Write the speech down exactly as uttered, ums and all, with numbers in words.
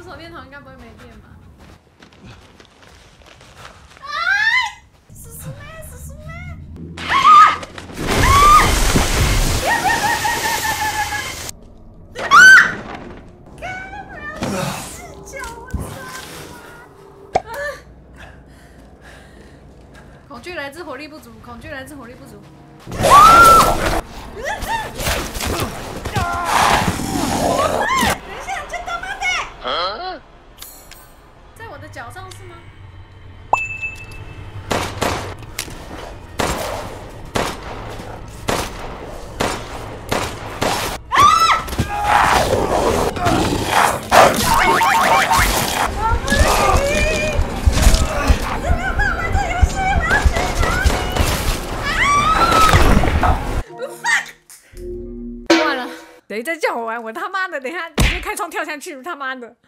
手电筒应该不会没电吧？啊！叔叔妹，叔叔妹！啊！不要不要不要不要不要！啊！干不要视角，我操！恐惧来自火力不足，恐惧来自火力不足。在我的脚上是吗？谁再叫我玩，我他妈的等一下直接开窗跳下去，他妈的！